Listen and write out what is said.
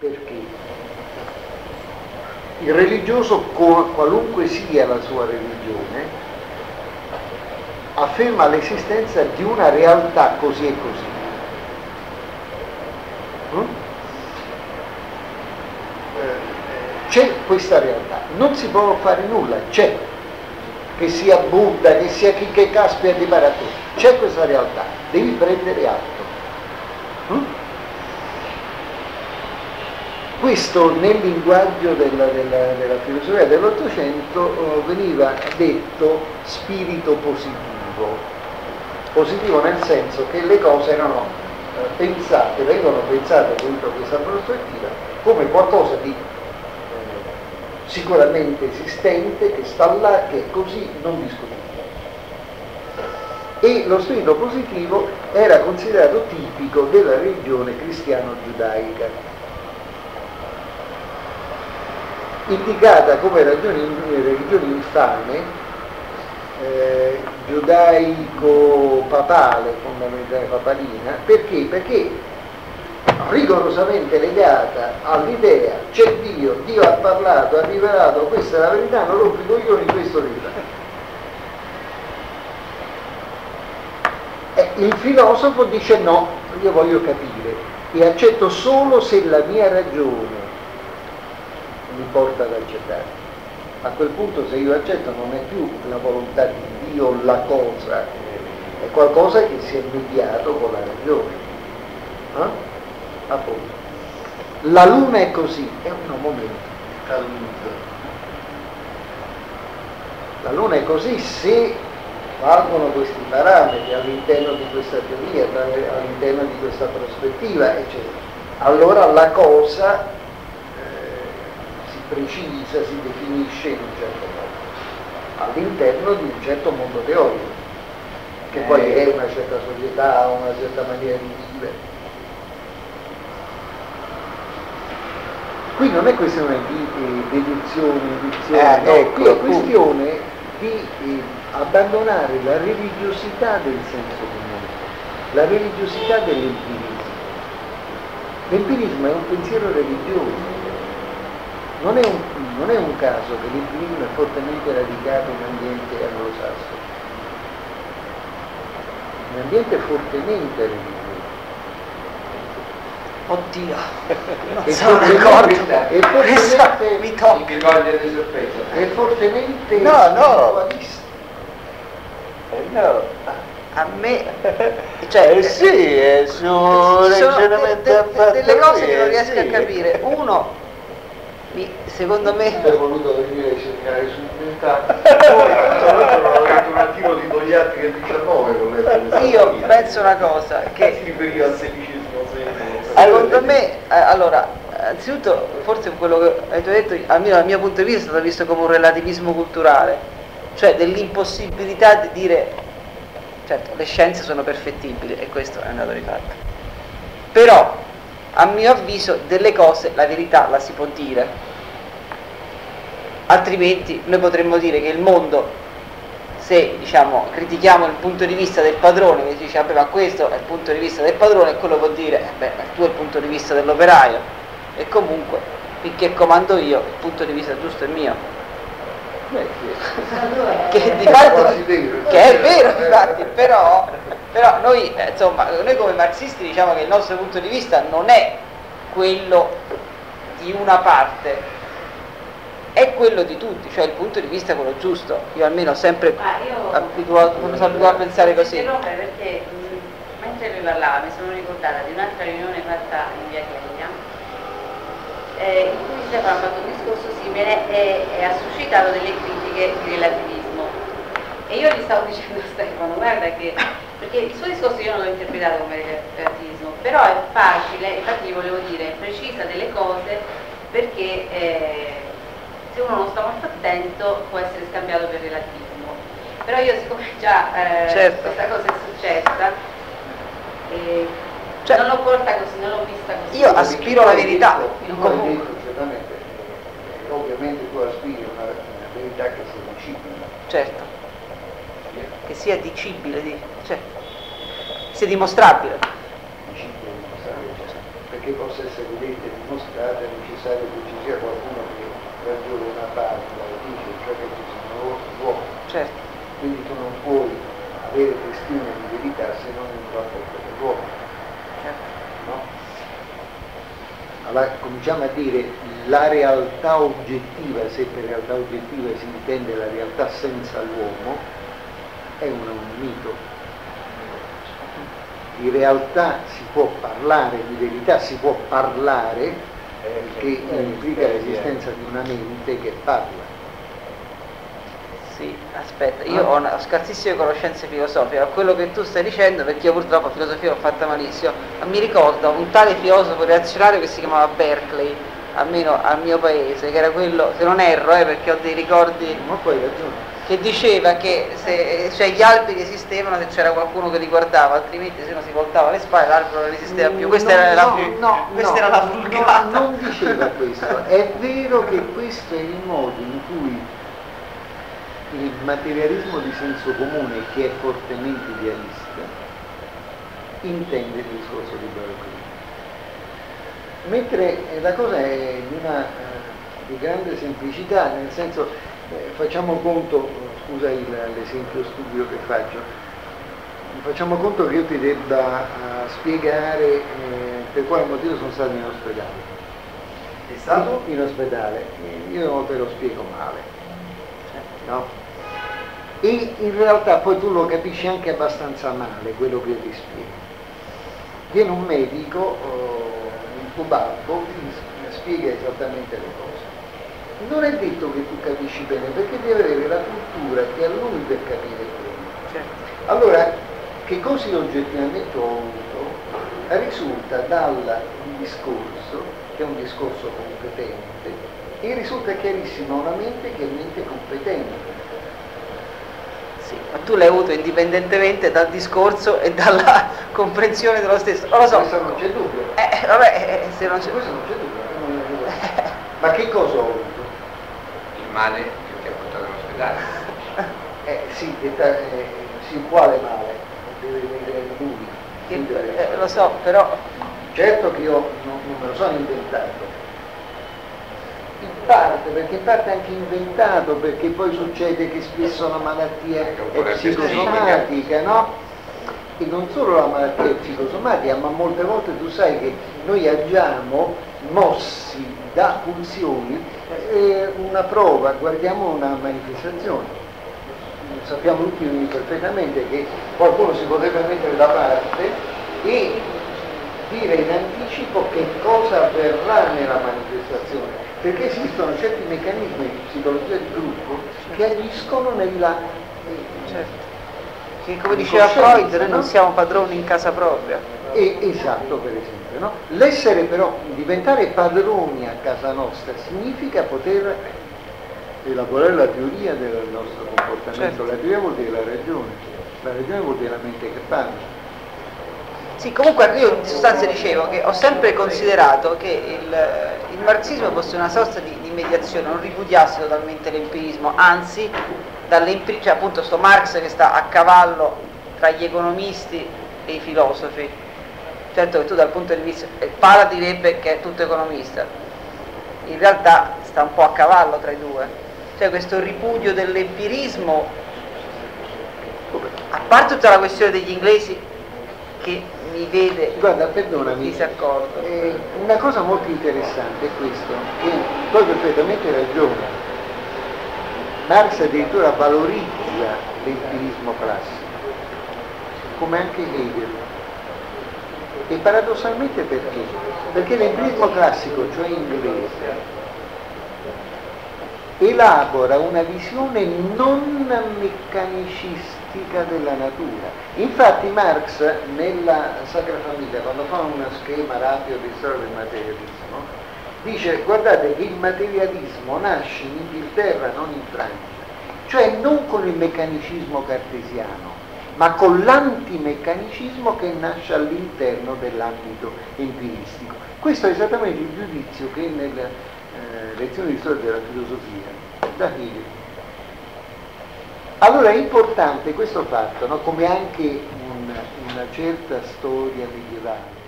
Perché il religioso, qualunque sia la sua religione, afferma l'esistenza di una realtà così e così. C'è questa realtà, non si può fare nulla, c'è, che sia Buddha, che sia chi che caspita di Paratore, c'è questa realtà, devi prendere atto. Questo nel linguaggio della filosofia dell'Ottocento veniva detto spirito positivo nel senso che le cose erano vengono pensate dentro questa prospettiva come qualcosa di sicuramente esistente, che sta là, che è così, non discutibile. E lo spirito positivo era considerato tipico della religione cristiano-giudaica, indicata come religione infame, giudaico-papale, fondamentale papalina. Perché? Perché rigorosamente legata all'idea c'è Dio ha parlato, ha rivelato, questa è la verità, non rompi i coglioni, questo rivela. Il filosofo dice no, io voglio capire e accetto solo se la mia ragione mi porta ad accettare. A quel punto, se io accetto, non è più la volontà di Dio la cosa, è qualcosa che si è mediato con la ragione. Appunto. La luna è così, è un momento. La luna è così se valgono questi parametri all'interno di questa teoria, all'interno di questa prospettiva, eccetera. Allora la cosa si precisa, si definisce in un certo modo, all'interno di un certo mondo teorico, che poi è una certa società, una certa maniera di vivere. Qui non è questione di deduzione, induzione, qui è questione di abbandonare la religiosità del senso comune, la religiosità dell'empirismo. L'empirismo è un pensiero religioso, non è un caso che l'empirismo è fortemente radicato in ambiente anglosassone, un ambiente fortemente religioso. Oddio, non sono d'accordo. Mi tocca. È fortemente spiritualista. No. A me, cioè, sì, è su delle cose che non riesco a capire. Uno, secondo me, hai voluto venire ai seminari supplementari, tra l'altro non ho letto un attimo di Togliatti che è il 19 con letto. Io penso una cosa, che si riferiva al XVI secolo. Secondo me, allora, anzitutto forse quello che hai detto, almeno dal mio punto di vista, è stato visto come un relativismo culturale, cioè dell'impossibilità di dire, certo, le scienze sono perfettibili e questo è un dato di fatto, però a mio avviso delle cose la verità la si può dire, altrimenti noi potremmo dire che il mondo, se diciamo critichiamo il punto di vista del padrone, che dice vabbè ma questo è il punto di vista del padrone, e quello vuol dire tu è il punto di vista dell'operaio, e comunque finché comando io il punto di vista giusto è mio, che di fatto che è vero difatti, però noi insomma noi come marxisti diciamo che il nostro punto di vista non è quello di una parte, è quello di tutti, cioè il punto di vista è quello giusto. Io almeno ho sempre sono abituato a pensare così. Perché mentre lui parlava mi sono ricordata di un'altra riunione fatta in via Chiaia, in cui Stefano ha fatto un discorso simile e ha suscitato delle critiche di relativismo, e io gli stavo dicendo a Stefano guarda che, perché il suo discorso io non l'ho interpretato come relativismo, però è facile, infatti io volevo dire precisa delle cose, perché se uno non sta molto attento può essere scambiato per relativismo. Però io, siccome già certo, questa cosa è successa, cioè, non l'ho colta così, non l'ho vista così. Io aspiro alla verità, comunque. Certamente, ovviamente tu aspiri a una verità che sia dicibile. Certo, che sia dicibile, cioè, sia dimostrabile. Dicibile, dimostrabile, perché possa essere vedete dimostrata è necessario che ci sia qualcuno che ragiona una parola e dice, cioè che ci sono uomini. Certo. Quindi tu non puoi avere testimone di verità se non in un rapporto con l'uomo. Certo. No? Allora cominciamo a dire la realtà oggettiva, se per realtà oggettiva si intende la realtà senza l'uomo, è un mito. Di realtà si può parlare, di verità si può parlare, che implica l'esistenza di una mente che parla. Sì, aspetta, io ho una scarsissime conoscenze filosofiche, quello che tu stai dicendo, perché io purtroppo filosofia l'ho fatta malissimo, ma mi ricordo un tale filosofo reazionario che si chiamava Berkeley, almeno al mio paese, che era quello, se non erro, perché ho dei ricordi, Ma poi hai ragione. che diceva che cioè gli alberi esistevano se c'era qualcuno che li guardava, altrimenti se uno si voltava le spalle l'albero non esisteva più. Questa era la vulgata. Non diceva questo. È vero che questo è il modo in cui il materialismo di senso comune, che è fortemente idealista, intende il discorso di Berkeley. Mentre la cosa è di grande semplicità, nel senso, facciamo conto, scusa l'esempio stupido che facciamo conto che io ti debba spiegare per quale motivo sono stato in ospedale. È stato? In ospedale, io te lo spiego male, no? E in realtà poi tu lo capisci anche abbastanza male quello che ti spiego. Viene un medico, il tuo babbo, ti spiega esattamente le cose. Non è detto che tu capisci bene, perché devi avere la cultura che ha lui per capire quello. Certo. Allora, che cosa io oggettivamente ho avuto risulta dal discorso, che è un discorso competente, e risulta chiarissimo una mente che è mente competente. Sì, ma tu l'hai avuto indipendentemente dal discorso e dalla comprensione dello stesso. Non lo so. Questo non c'è dubbio. Vabbè, se non c'è... Questo non c'è dubbio. Ma che cosa ho avuto? Il male che ti ha portato all'ospedale. Sì, quale male? Deve vedere lui. lo so, però... Certo che io non me lo sono inventato. In parte, perché in parte è anche inventato, perché poi succede che spesso la malattia è psicosomatica, no? E non solo la malattia è psicosomatica, ma molte volte tu sai che noi agiamo mossi da pulsioni. Una prova, guardiamo una manifestazione. Sappiamo tutti perfettamente che qualcuno si potrebbe mettere da parte e dire in anticipo che cosa avverrà nella manifestazione, perché esistono certi meccanismi di psicologia di gruppo che agiscono nella... Certo. Che come diceva Freud, noi non siamo padroni in casa propria. Esatto, per esempio, no? L'essere però, diventare padroni a casa nostra significa poter elaborare la teoria del nostro comportamento. Certo. La teoria vuol dire la ragione vuol dire la mente che parla. Sì, comunque io in sostanza dicevo che ho sempre considerato che il marxismo fosse una sorta di mediazione, non ripudiasse totalmente l'empirismo, anzi, cioè appunto sto Marx che sta a cavallo tra gli economisti e i filosofi. Certo che tu dal punto di vista, Pala direbbe che è tutto economista, in realtà sta un po' a cavallo tra i due, cioè questo ripudio dell'empirismo, a parte tutta la questione degli inglesi che mi vede perdonami, disaccordo. Una cosa molto interessante è questo, che tu hai perfettamente ragione. Marx addirittura valorizza l'empirismo classico, come anche Hegel. E paradossalmente perché? Perché l'empirismo classico, cioè inglese, elabora una visione non meccanicistica della natura. Infatti Marx nella Sacra Famiglia, quando fa uno schema rapido di storia del materialismo, dice guardate che il materialismo nasce in Inghilterra, non in Francia, cioè non con il meccanicismo cartesiano, ma con l'antimeccanicismo che nasce all'interno dell'ambito empiristico. Questo è esattamente il giudizio che nelle lezioni di storia della filosofia da Hegel. Allora è importante questo fatto, no? Come anche una certa storia medievale,